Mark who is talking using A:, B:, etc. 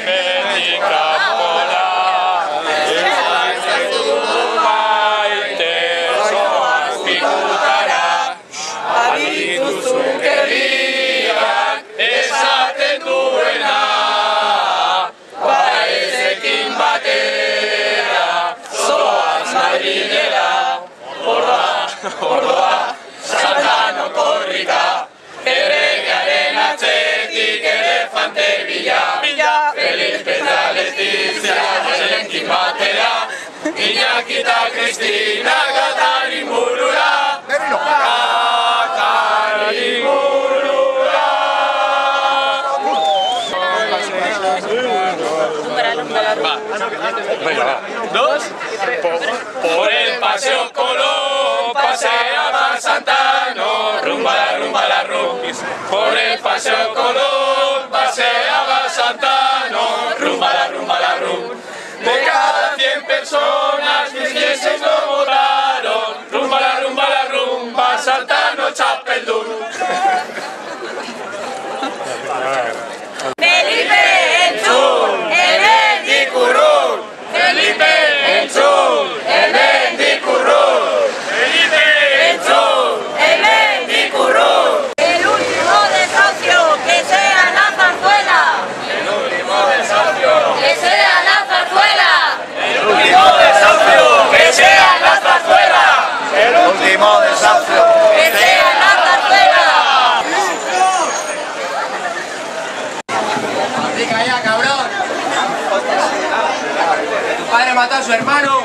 A: Ordoa, Santano korrika, erregearen atzetik elefante bila. Feliz Petaletzia, Jesenkin batera, Iñaki eta Kristina Gatarin burura. Gatarin burura. Dos, por el paseo Colón, paseaba Santano, rumba la rum. Por el paseo Colón, paseaba Santano, rumba la rum. De cada 100 personas, 16 lo votaron, rumba la rumba, Santano Chapeldún.
B: Felipe Entzun,
A: Ebendikurrun, Felipe Entzun, Ebendikurrun, Felipe Entzun,
B: Ebendikurrun. El último desahucio, que sea la zarzuela.
A: el último desahucio,
B: Que sea la zarzuela.
A: el último desahucio, que sea la zarzuela, el último desahucio,
B: Que sea la zarzuela.
C: Venga ya, cabrón. Tu padre mató a su hermano.